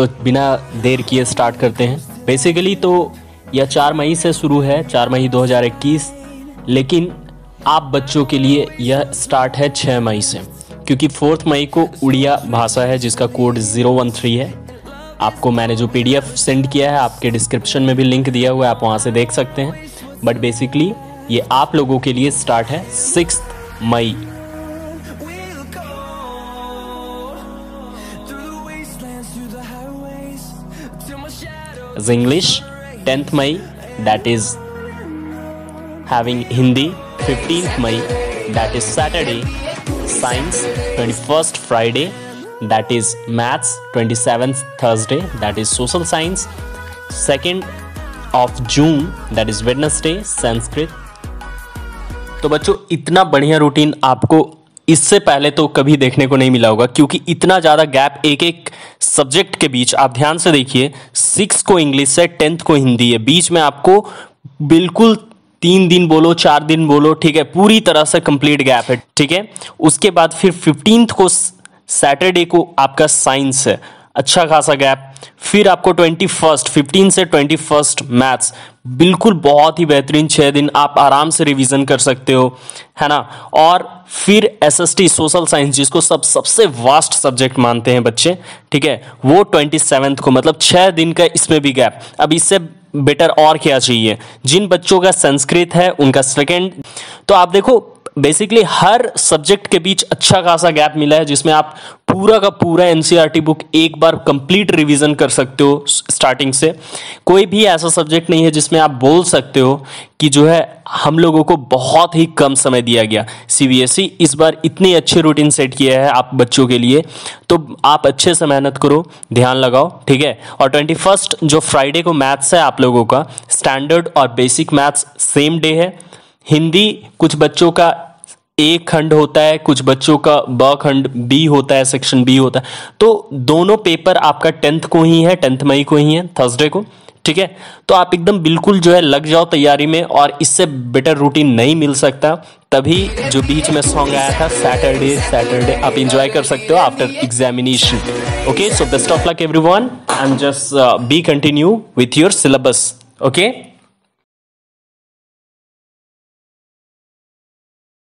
तो बिना देर किए स्टार्ट करते हैं। बेसिकली तो यह 4 मई से शुरू है, 4 मई 2021, लेकिन आप बच्चों के लिए यह स्टार्ट है 6 मई से, क्योंकि 4 मई को उड़िया भाषा है जिसका कोड 013 है। आपको मैंने जो PDF सेंड किया है आपके डिस्क्रिप्शन में भी लिंक दिया हुआ है, आप वहाँ से देख सकते हैं। बट बेसिकली ये आप लोगों के लिए स्टार्ट है 6 मई। English 10th May, that is having Hindi 15th May, that is Saturday. Science 21st Friday, that is Maths 27th Thursday, that is Social Science. 2nd of June, that is Wednesday, Sanskrit. तो बच्चों इतना बढ़िया routine आपको इससे पहले तो कभी देखने को नहीं मिला होगा, क्योंकि इतना ज़्यादा गैप एक एक सब्जेक्ट के बीच। आप ध्यान से देखिए, 6 को इंग्लिश है, 10th को हिंदी है, बीच में आपको बिल्कुल 3 दिन बोलो 4 दिन बोलो, ठीक है, पूरी तरह से कंप्लीट गैप है, ठीक है। उसके बाद फिर 15th को सैटरडे को आपका साइंस है, अच्छा खासा गैप। फिर आपको 21st 15 से 21st मैथ्स, बिल्कुल बहुत ही बेहतरीन 6 दिन आप आराम से रिवीजन कर सकते हो, है ना। और फिर SST सोशल साइंस, जिसको सबसे वास्ट सब्जेक्ट मानते हैं बच्चे, ठीक है, वो 27th को, मतलब 6 दिन का इसमें भी गैप। अब इससे बेटर और क्या चाहिए। जिन बच्चों का संस्कृत है उनका 2nd। तो आप देखो बेसिकली हर सब्जेक्ट के बीच अच्छा खासा गैप मिला है, जिसमें आप पूरा का पूरा NCERT बुक एक बार कंप्लीट रिवीजन कर सकते हो स्टार्टिंग से। कोई भी ऐसा सब्जेक्ट नहीं है जिसमें आप बोल सकते हो कि जो है हम लोगों को बहुत ही कम समय दिया गया। CBSE इस बार इतनी अच्छी रूटीन सेट किया है आप बच्चों के लिए, तो आप अच्छे से मेहनत करो, ध्यान लगाओ, ठीक है। और 21st जो फ्राइडे को मैथ्स है आप लोगों का, स्टैंडर्ड और बेसिक मैथ्स सेम डे है। हिंदी कुछ बच्चों का A खंड होता है, कुछ बच्चों का ब खंड B होता है, सेक्शन B होता है। तो दोनों पेपर आपका 10th को ही है, 10th मई को ही है, थर्सडे को, ठीक है। तो आप एकदम बिल्कुल जो है लग जाओ तैयारी में, और इससे बेटर रूटीन नहीं मिल सकता। तभी जो बीच में सॉन्ग आया था सैटरडे आप इंजॉय कर सकते हो after examination. Okay, so best of luck everyone, and just be continue with your syllabus. Okay.